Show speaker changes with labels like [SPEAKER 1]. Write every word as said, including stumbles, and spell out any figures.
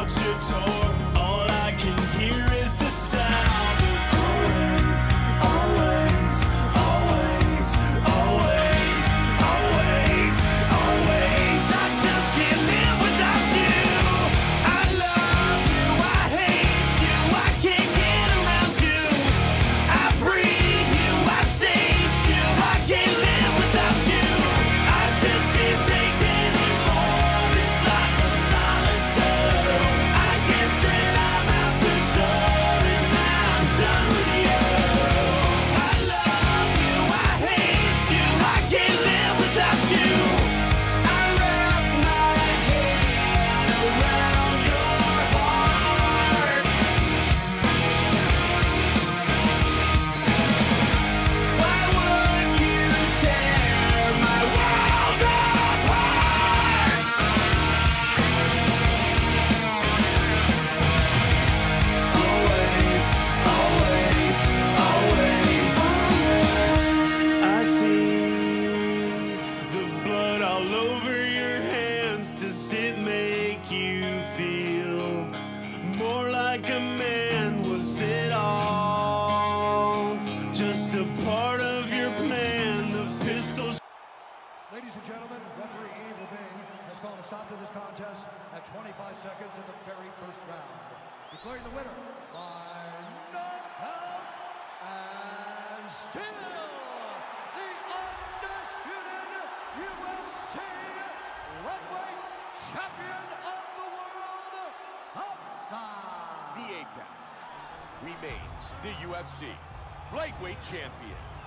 [SPEAKER 1] out your door, all I can hear is the sound of always, always, always, always, always, always. I just can't live without you. I love you, I hate you, I can't get around you. I breathe you, I taste you, I can't live without you. I just can't take anymore. It's like a solitude. I guess that I'm out the door and I'm done with you. I love you, I hate you, I can't live without you. I wrap my head around your heart. Why would you tear my world apart? Always, always, always, always. I see the blood all over your hands. Does it make you feel more like a man? Was it all just a part of your plan? The pistol.
[SPEAKER 2] Ladies and gentlemen, referee Yves Levine has called a stop to this contest at twenty-five seconds of the very first round, declaring the winner by knockout and still the undisputed U F C lightweight champion of the world, Khamzat.
[SPEAKER 3] The Apex remains the U F C lightweight champion.